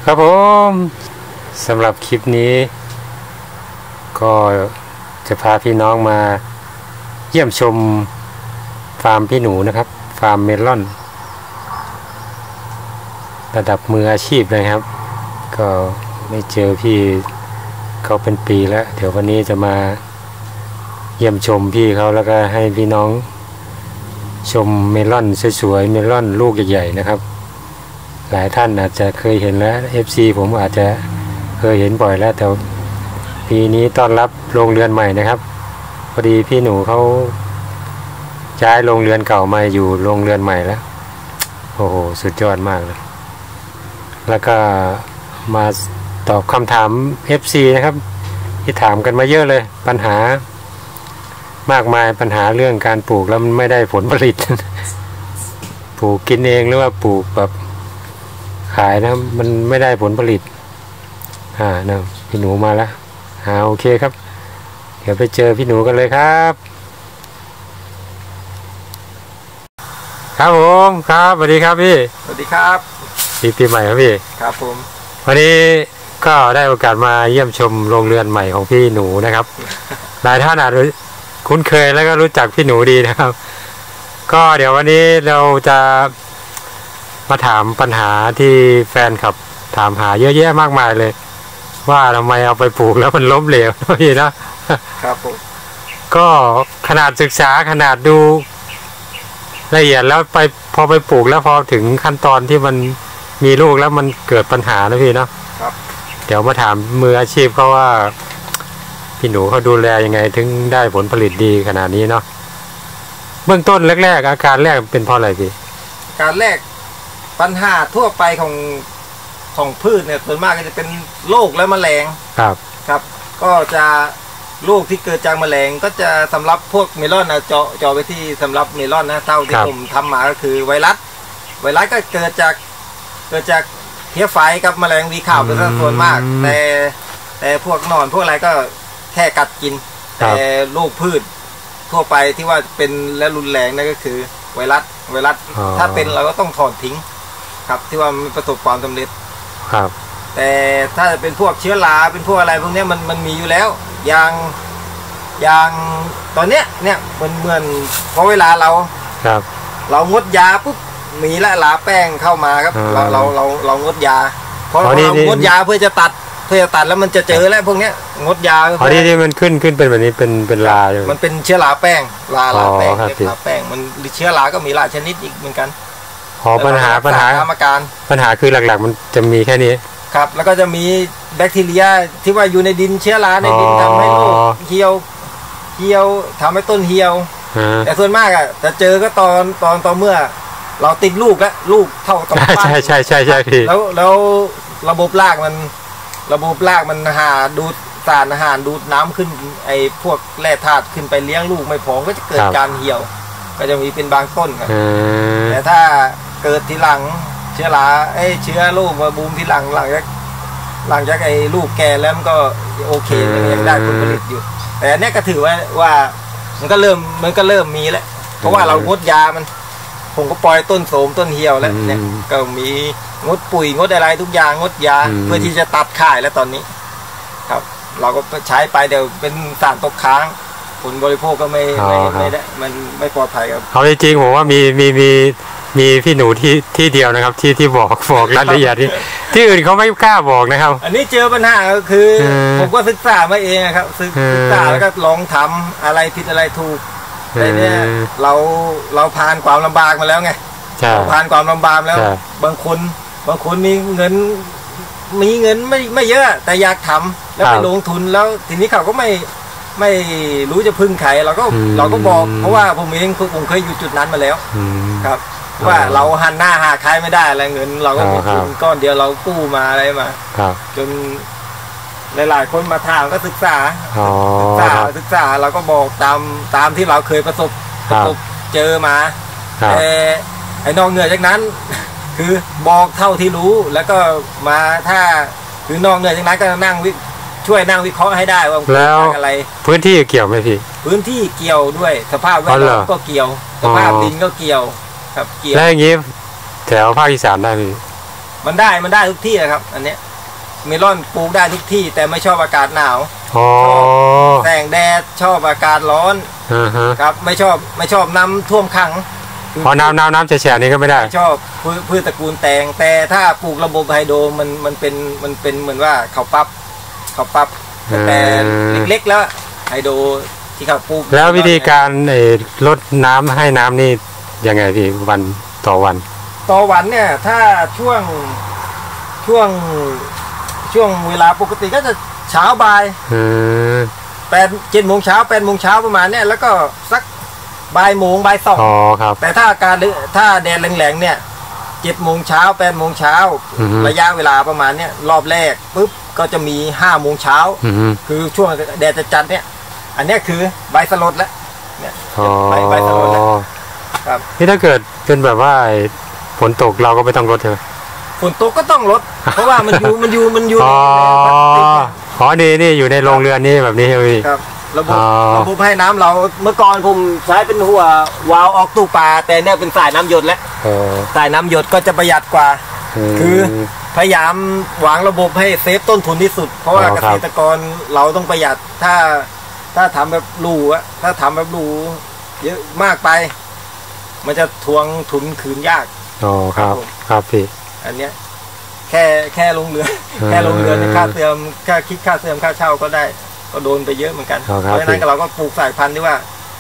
ครับผมสำหรับคลิปนี้ก็จะพาพี่น้องมาเยี่ยมชมฟาร์มพี่หนูนะครับฟาร์มเมลอนระดับมืออาชีพเลยครับก็ไม่เจอพี่เขาเป็นปีแล้วเดี๋ยววันนี้จะมาเยี่ยมชมพี่เขาแล้วก็ให้พี่น้องชมเมลอนสวยๆเมลอนลูกใหญ่ๆนะครับหลายท่านอาจจะเคยเห็นแล้ว FC ผมอาจจะเคยเห็นบ่อยแล้วแต่ปีนี้ต้อนรับโรงเรือนใหม่นะครับพอดีพี่หนูเขาย้ายโรงเรือนเก่ามาอยู่โรงเรือนใหม่แล้วโอ้โหสุดยอดมากเลยแล้วก็มาตอบคำถาม FC นะครับที่ถามกันมาเยอะเลยปัญหามากมายปัญหาเรื่องการปลูกแล้วมันไม่ได้ผลผลิต ปลูกกินเองหรือว่าปลูกแบบขายนะมันไม่ได้ผลผลิตนะพี่หนูมาแล้วโอเคครับเดี๋ยวไปเจอพี่หนูกันเลยครับครับผมครับสวัสดีครับพี่สวัสดีครับปีใหม่ครับพี่ครับผมวันนี้ก็ได้โอกาสมาเยี่ยมชมโรงเรือนใหม่ของพี่หนูนะครับ หลายท่านอาจจะคุ้นเคยแล้วก็รู้จักพี่หนูดีนะครับก็เดี๋ยววันนี้เราจะมาถามปัญหาที่แฟนคลับถามหาเยอะแยะมากมายเลยว่าทำไมเอาไปปลูกแล้วมันล้มเหลวพี่นะครับผมก็ขนาดศึกษาขนาดดูละเอียดแล้วพอไปปลูกแล้วพอถึงขั้นตอนที่มันมีลูกแล้วมันเกิดปัญหานะพี่เนาะครับเดี๋ยวมาถามมืออาชีพเขาว่าพี่หนูเขาดูแลยังไงถึงได้ผลผลิตดีขนาดนี้เนาะเบื้องต้นแรกๆอาการแรกเป็นเพราะอะไรพี่การแรกปัญหาทั่วไปของพืชเนี่ยส่วนมากก็จะเป็นโรคและแมลงครับก็จะโรคที่เกิดจากแมลงก็จะสำหรับพวกเมลอนนะเจาะไปที่สำหรับเมลอนนะเท่าที่ผมทำมาก็คือไวรัสก็เกิดจากเพี้ยไฟกับแมลงวีข่าวเป็นส่วนมากแต่พวกนอนพวกอะไรก็แค่กัดกินแต่โรคพืชทั่วไปที่ว่าเป็นและรุนแรงนั่นก็คือไวรัสถ้าเป็นเราก็ต้องถอนทิ้งครับที่ว่ามันประสบความสำเร็จครับแต่ถ้าเป็นพวกเชื้อราเป็นพวกอะไรพวกนี้มันมีอยู่แล้วอย่างตอนเนี้ยเหมือนพอเวลาเรางดยาปุ๊บมีละลาแป้งเข้ามาครับเรางดยาเพราะเรางดยาเพื่อจะตัดแล้วมันจะเจอแล้วพวกเนี้ยงดยาพอที่มันขึ้นเป็นแบบนี้เป็นลาอยู่มันเป็นเชื้อราแป้งลาแป้งมันเชื้อราก็มีหลายชนิดอีกเหมือนกันปัญหาคือหลักๆมันจะมีแค่นี้ครับแล้วก็จะมีแบคทีเรียที่ว่าอยู่ในดินเชื้อราในดินทำให้ลูกเหี่ยวทำให้ต้นเหี่ยวแต่ส่วนมากอ่ะจะเจอก็ตอนเมื่อเราติดลูกแล้วลูกเท่ากับใช่พี่แล้วระบบรากมันดูดสารอาหารดูดน้ำขึ้นไอ้พวกแร่ธาตุขึ้นไปเลี้ยงลูกไม่พอก็จะเกิดการเหี่ยวก็จะมีเป็นบางต้นครับแต่ถ้าเกิดทีหลังเชื้อลูกมาบูมทีหลังจากไอ้ลูกแก่แล้วมันก็โอเคยังได้ผลผลิตอยู่แต่เนี้ยก็ถือว่ามันก็เริ่มมีแล้วเพราะว่าเรางดยาผมก็ปล่อยต้นโสมต้นเหี่ยวแล้วเนี่ยก็มีงดปุ๋ยงดอะไรทุกอย่างงดยาเพื่อที่จะตัดข่ายแล้วตอนนี้ครับเราก็ใช้ไปเดี๋ยวเป็นสารตกค้างผลบริโภคก็ไม่ได้มันไม่ปลอดภัยครับเอาจริงๆผมว่ามีพี่หนูที่เดียวนะครับที่บอกรายละเอียดที่อื่นเขาไม่กล้าบอกนะครับอันนี้เจอปัญหาก็คือผมก็ศึกษามาเองครับศึกษาแล้วก็ลองทำอะไรผิดอะไรถูกแต่เนี่ยเราผ่านความลำบากมาแล้วไงผ่านความลำบากแล้วบางคนมีเงินไม่เยอะแต่อยากทำแล้วไปลงทุนแล้วทีนี้เขาก็ไม่รู้จะพึ่งใครเราก็บอกเพราะว่าผมเคยอยู่จุดนั้นมาแล้วครับว่าเราหันหน้าหาใครไม่ได้อะไรเงินเราก็ก้อนเดียวเรากู้มาอะไรมาจนหลายๆคนมาถามก็ศึกษาเราก็บอกตามที่เราเคยประสบเจอมาแต่ไอ้นอกเหนือจากนั้นคือบอกเท่าที่รู้แล้วก็มาถ้าคือนอกเหนือจากนั้นก็ช่วยนั่งวิเคราะห์ให้ได้ว่าแล้วอะไรพื้นที่เกี่ยวไหมพี่พื้นที่เกี่ยวด้วยสภาพแวดล้อมก็เกี่ยวสภาพดินก็เกี่ยวครับเกี่ยวแล้วอย่างนี้แถวภาคอีสานได้ไหมมันได้ทุกที่ครับอันเนี้ยเมลอนปลูกได้ทุกที่แต่ไม่ชอบอากาศหนาวชอบแสงแดดชอบอากาศร้อนครับไม่ชอบน้ำท่วมขังน้ำแฉะนี่ก็ไม่ได้ชอบพืชตระกูลแตงแต่ถ้าปลูกระบบไฮโดรมันเป็นเหมือนว่าเขาปั๊บแต่เล็กๆแล้วไฮโดรที่เขาปลูกแล้ววิธีการลดน้ำให้น้ำนี่ยังไงพี่วันต่อวันเนี่ยถ้าช่วงเวลาปกติก็จะเช้าบ่าย7 โมงเช้า8 โมงเช้าประมาณเนี้ยแล้วก็สักบ่าย2 ครับแต่ถ้าแดดแรงๆเนี่ย7 โมงเช้า8 โมงเช้าระยะเวลาประมาณเนี้ยรอบแรกปุ๊บก็จะมี5 โมงเช้าคือช่วงแดดจัดเนี่ยอันนี้คือใบสลดแล้วเนี่ยใบสลดแล้วครับนี่ถ้าเกิดเป็นแบบว่าฝนตกเราก็ไม่ต้องลดใช่ไหมฝนตกก็ต้องลดเพราะว่ามันอยู่นี่อยู่ในโรงเรือนนี่แบบนี้ใช่ไหมพี่ครับระบบให้น้ำเราเมื่อก่อนผมใช้เป็นหัววาล์วออกตู้ปลาแต่เนี่ยเป็นสายน้ำหยดแล้วสายน้ำหยดก็จะประหยัดกว่าคือพยายามวางระบบให้เซฟต้นทุนที่สุดเพราะว่าเกษตรกรเราต้องประหยัดถ้าทำแบบรูถ้าทำแบบรูเยอะมากไปมันจะทวงทุนคืนยากครับพี่อันเนี้ยแค่ลงเรือค่าเสื่อมค่าคิดค่าเสื่อมค่าเช่าก็ได้ก็โดนไปเยอะเหมือนกันเพราะฉะนั้นเราก็ปลูกสายพันธุ์ที่ว่า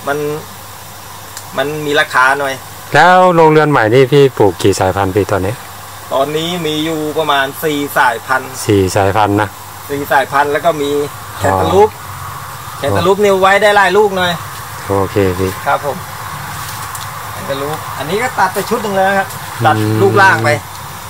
มันมีราคาหน่อยแล้วโรงเรือนใหม่นี่พี่ปลูกกี่สายพันธุ์พี่ตอนนี้มีอยู่ประมาณ4 สายพันธุ์ 4 สายพันธุ์นะ 4 สายพันธุ์แล้วก็มีแคนตาลูปนิ้วไว้ได้หลายลูกหน่อยโอเคพี่ครับผมแคนตาลูปอันนี้ก็ตัดไปชุดหนึ่งเลยครับตัดลูกล่างไป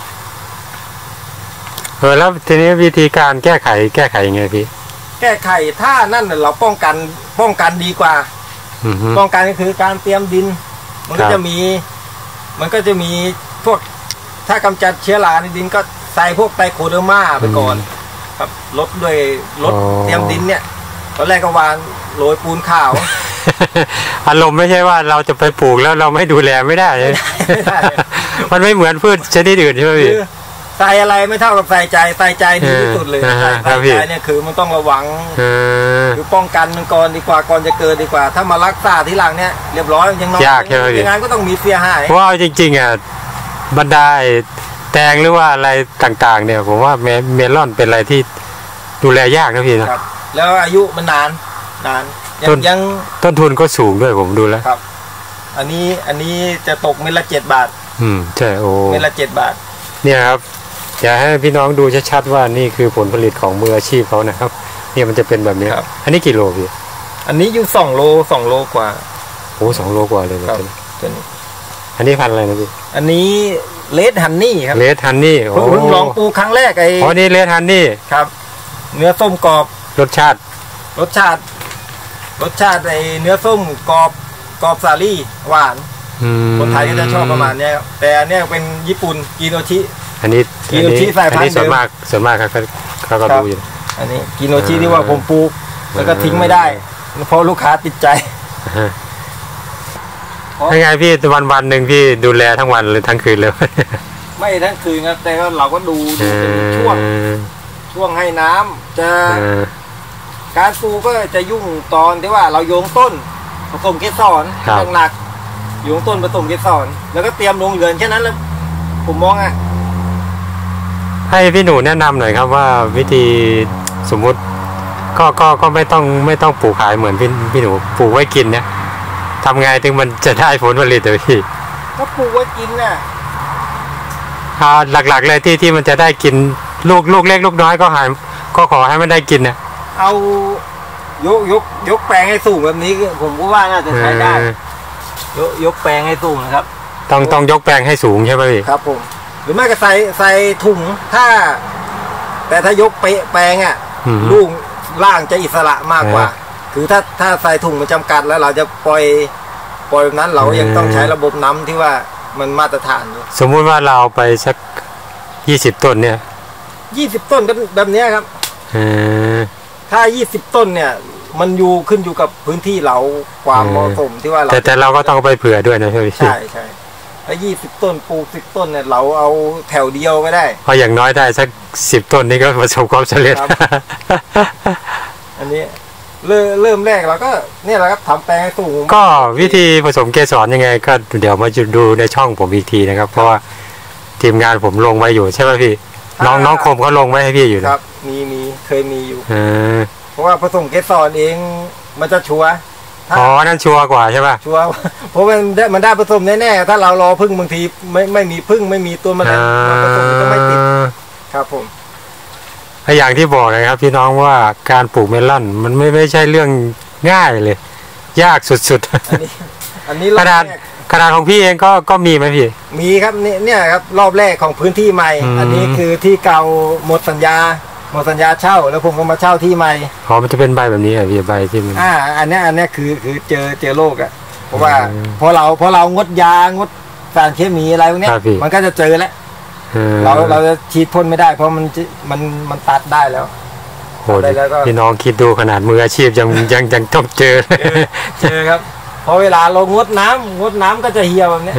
แล้วทีนี้วิธีการแก้ไขยังไงพี่แก้ไขถ้านั่นเราป้องกันดีกว่าป้องกันก็คือการเตรียมดินมันก็จะมีพวกถ้ากำจัดเชื้อราในดินก็ใส่พวกไตรโคเดอร์มาไปก่อนครับลดเตรียมดินเนี่ยตอนแรกก็วางโรยปูนขาวอารมณ์ไม่ใช่ว่าเราจะไปปลูกแล้วเราไม่ดูแลไม่ได้มันไม่เหมือนพืชชนิดอื่นใช่ไหมพี่ใส่อะไรไม่เท่ากับใส่ใจดีที่สุดเลยใส่ใจเนี่ยคือมันต้องระวังคือป้องกันมันก่อนดีกว่าก่อนจะเกิดดีกว่าถ้ามารักษาทีหลังเนี่ยเรียบร้อยยังน้อยยังไงก็ต้องมีเสียหายเพราะว่าจริงๆบรรดาแตงหรือว่าอะไรต่างๆเนี่ยผมว่าเมลอนเป็นอะไรที่ดูแลยากนะพี่นะแล้วอายุมันนานยังต้นทุนก็สูงด้วยผมดูแล้วครับอันนี้จะตกเม็ดละ7 บาทใช่โอ้เม็ดละ7 บาทเนี่ยครับอยากให้พี่น้องดูชัดๆว่านี่คือผลผลิตของมืออาชีพเขานะครับเนี่ยมันจะเป็นแบบนี้อันนี้กี่โลพี่อันนี้อยู่2 โลกว่าโอ้2 โลกว่าเลยครับตัวนี้อันนี้พันธุ์อะไรนะพี่อันนี้เลดฮันนี่ครับเลดฮันนี่เพิ่งลองปลูกครั้งแรกนี่เลดฮันนี่ครับเนื้อส้มกรอบรสชาติเนื้อส้มกรอบสาลี่หวานคนไทยก็จะชอบประมาณนี้แต่อันนี้เป็นญี่ปุ่นกิโนชิอันนี้สายพันธุ์ส่วนมากเขาก็ดูอยู่อันนี้กิโนชิที่ว่าผมปลูกแล้วก็ทิ้งไม่ได้เพราะลูกค้าติดใจยังไงพี่วันหนึ่งพี่ดูแลทั้งวันหรือทั้งคืนเลยไม่ทั้งคืนครับแต่เราก็ดูเป็นช่วงให้น้ำจะการปลูกก็จะยุ่งตอนที่ว่าเราโยงต้นผสมเกสรหนักโยงต้นผสมเกสรแล้วก็เตรียมลงเรือนแค่นั้นแล้วผมมองให้พี่หนูแนะนำหน่อยครับว่าวิธีสมมุติก็ไม่ต้องปลูกขายเหมือนพี่หนูปลูกไว้กินเนี่ยทำไงถึงมันจะได้ผลผลิตเลยพี่ก็ปลูกไว้กินน่ะหลักๆเลยที่มันจะได้กินลูกเล็กลูกน้อยก็ขอให้มันได้กินเนี่ยเอายกแปลงให้สูงแบบนี้ผมก็ว่าน่าจะใช้ได้ยกแปลงให้สูงนะครับต้องยกแปลงให้สูงใช่ไหมพี่ครับผมหรือไม่ก็ใส่ถุงแต่ถ้ายกแปลงลูกล่างจะอิสระมากกว่าคือถ้าใส่ถุงมันจำกัดแล้วเราจะปล่อยแบบนั้นเรายังต้องใช้ระบบน้ำที่ว่ามันมาตรฐานสมมุติว่าเราไปสัก20 ต้นเนี่ย 20 ต้นก็แบบนี้ครับถ้า20 ต้นเนี่ยมันขึ้นอยู่กับพื้นที่เราความเหมาะสมที่ว่าเราแต่เราก็ต้องไปเผื่อด้วยนะใช่ไหมใช่ถ้า20 ต้นปลูก10 ต้นเนี่ยเราเอาแถวเดียวก็ได้พออย่างน้อยได้สัก10 ต้นนี่ก็ประสบความสำเร็จอันนี้เริ่มแรกเราก็เนี่ยแหละครับทำแปลงให้สูงก็วิธีผสมเกสรยังไงก็เดี๋ยวมาดูในช่องผมอีกทีนะครับเพราะว่าทีมงานผมลงไว้อยู่ใช่ไหมพี่น้องคมเขาลงไว้ให้พี่อยู่ครับมีเคยมีอยู่เพราะว่าผสมเกสรเองมันจะชัวร์อ๋อนั่นชัวร์กว่าใช่ป่ะชัวร์เพราะมันได้ผสมแน่ๆถ้าเรารอพึ่งบางทีไม่มีพึ่งไม่มีตัวแมลงผสมก็ไม่ติดครับผมอย่างที่บอกเลยครับพี่น้องว่าการปลูกเมลอนมันไม่ใช่เรื่องง่ายเลยยากสุดๆอันนี้ขนาดของพี่เองก็มีไหมพี่มีครับเนี่ยครับรอบแรกของพื้นที่ใหม่อันนี้คือที่เก่าหมดสัญญาเช่าแล้วผมก็มาเช่าที่ใหม่มันจะเป็นใบแบบนี้อ่ะพี่ใบที่มันอันนี้คือเจอโรคอ่ะเพราะว่าพอเรางดยางดสารเคมีอะไรพวกนี้มันก็จะเจอแล้วเราจะฉีดพ่นไม่ได้เพราะมันตัดได้แล้วโหพี่น้องคิดดูขนาดมืออาชีพยังต้องเจอครับพอเวลาเรางดน้ำก็จะเหี่ยวแบบนี้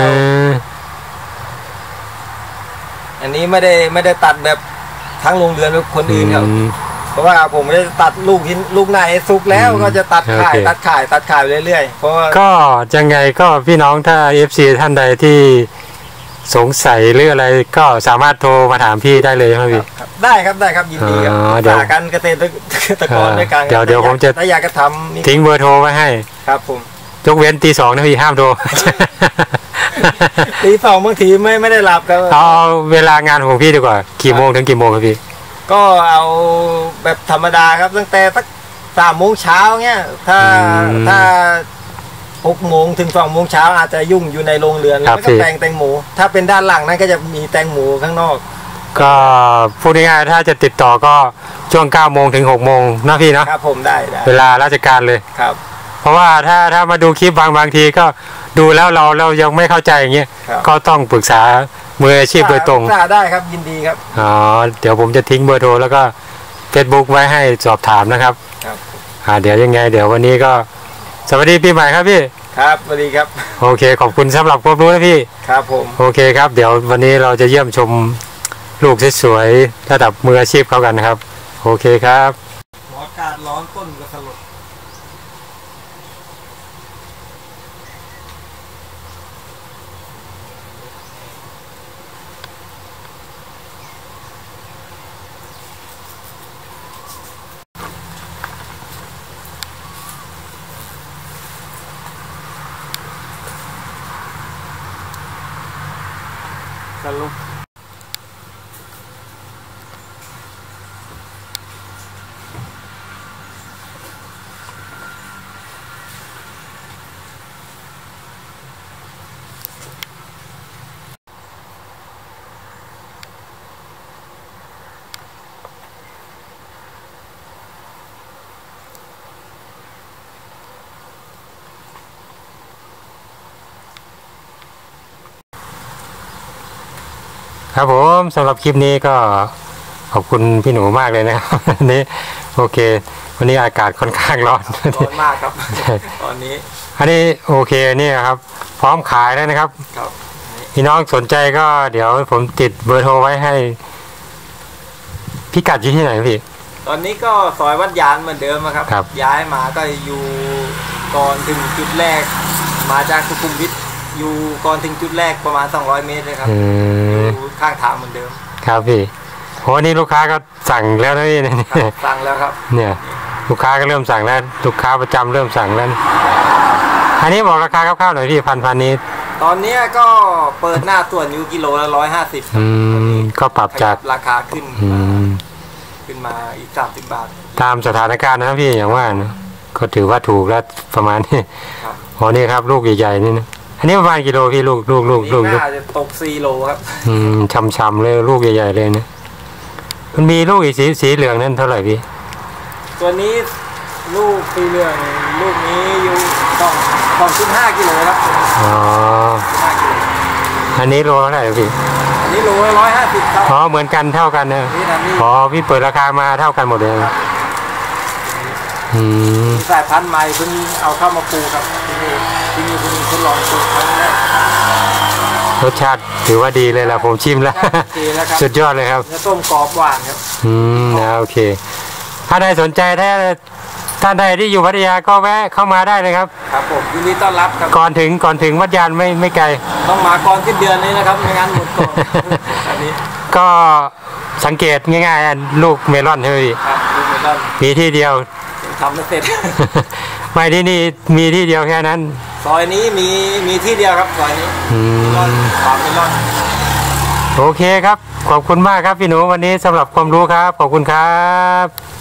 อันนี้ไม่ได้ตัดแบบทั้งโรงเรือนหรือคนอื่นครับเพราะว่าผมไม่ได้ตัดลูกไหนสุกแล้วก็จะตัดขายเรื่อยๆเพราะก็ยังไงก็พี่น้องถ้า FC ท่านใดที่สงสัยหรืออะไรก็สามารถโทรมาถามพี่ได้เลยใช่ไหมพี่ได้ครับยินดีครับจากการเกษตรกรด้วยกันเดี๋ยวผมจะอยากจะทำทิ้งเบอร์โทรไว้ให้ครับผมยกเว้นตี 2นะพี่ห้ามโทรตี 2บางทีไม่ได้หลับก็เอาเวลางานของพี่ดีกว่ากี่โมงถึงกี่โมงครับพี่ก็เอาแบบธรรมดาครับตั้งแต่สัก3 โมงเช้าเงี้ยถ้า6 โมงถึง2 โมงเช้าอาจจะยุ่งอยู่ในโรงเรือนแล้วก็แตงโมถ้าเป็นด้านหลังนั้นก็จะมีแตงโมข้างนอกก็พูดง่ายๆถ้าจะติดต่อก็ช่วง9 โมงถึง6 โมงนะพี่นะครับผมได้เวลาราชการเลยครับเพราะว่าถ้ามาดูคลิปบางทีก็ดูแล้วเรายังไม่เข้าใจอย่างเงี้ยก็ต้องปรึกษามืออาชีพโดยตรงได้ครับยินดีครับเดี๋ยวผมจะทิ้งเบอร์โทรแล้วก็ Facebook ไว้ให้สอบถามนะครับเดี๋ยวยังไงเดี๋ยววันนี้ก็สวัสดีปีใหม่ครับพี่ครับสวัสดีครับโอเคขอบคุณสำหรับความรู้นะพี่ครับผมโอเคครับเดี๋ยววันนี้เราจะเยี่ยมชมลูกสวยๆระดับมืออาชีพเขากันนะครับโอเคครับอากาศร้อนต้นก็สลดลุกครับผมสำหรับคลิปนี้ก็ขอบคุณพี่หนูมากเลยนะครับวันนี้โอเควันนี้อากาศค่อนข้างร้อนมากครับตอนนี้อันนี้โอเคนี่ครับพร้อมขายแล้วนะครับพี่น้องสนใจก็เดี๋ยวผมติดเบอร์โทรไว้ให้พิกัดอยู่ที่ไหนพี่ตอนนี้ก็ซอยวัดยานเหมือนเดิมครับย้ายมาก็อยู่ก่อนถึงจุดแรกมาจากสุขุมวิทอยู่ก่อนถึงจุดแรกประมาณ200 เมตรเลยครับอยู่ข้างทางเหมือนเดิมครับพี่โหนี่ลูกค้าก็สั่งแล้วนะพี่เนี่ยสั่งแล้วครับเนี่ยลูกค้าก็เริ่มสั่งแล้วลูกค้าประจำเริ่มสั่งแล้วอันนี้บอกราคาคร่าวๆหน่อยพี่พันนี้ตอนนี้ก็เปิดหน้าส่วนอยู่กิโลละ150 ก็ปรับจากราคาขึ้นมาอีก30 บาทตามสถานการณ์นะพี่อย่างว่านะก็ถือว่าถูกแล้วประมาณนี้อ๋อนี่ครับลูกใหญ่ๆนี่นะอันนี้ประมาณกิโลพี่ลูกน่าจะตก4 โลครับช่ำๆเลยลูกใหญ่ๆเลยนะมันมีลูกอีกสีเหลืองนั่นเท่าไหร่พี่ตัวนี้ลูกสีเหลืองลูกนี้อยู่2.5 กิโลครับอันนี้โลเท่าไหร่พี่อันนี้โล150ครับเหมือนกันเท่ากันนะพี่เปิดราคามาเท่ากันหมดเลยสายพันธุ์ใหม่เพิ่งเอาเข้ามาปลูกครับที่นี่เพิ่งทดลองปลูกครั้งแรกรสชาติถือว่าดีเลยล่ะผมชิมแล้วดีแล้วครับสุดยอดเลยครับเนื้อส้มกรอบหวานครับโอเคถ้าใดสนใจท่านใดที่อยู่พัทยาก็แวะเข้ามาได้เลยครับครับผมยินดีต้อนรับครับก่อนถึงวัดยานไม่ไกลต้องมาก่อนสิ้นเดือนนี้นะครับไม่งั้นหมดก่อนอันนี้ก็สังเกตง่ายๆลูกเมลอนเฮ้ยครับลูกเมลอนมีที่เดียวทำไม่เสร็จไม่ที่นี่มีที่เดียวแค่นั้นซอยนี้มีที่เดียวครับซอยนี้เมลอนความเมลอนโอเคครับขอบคุณมากครับพี่หนูวันนี้สำหรับความรู้ครับขอบคุณครับ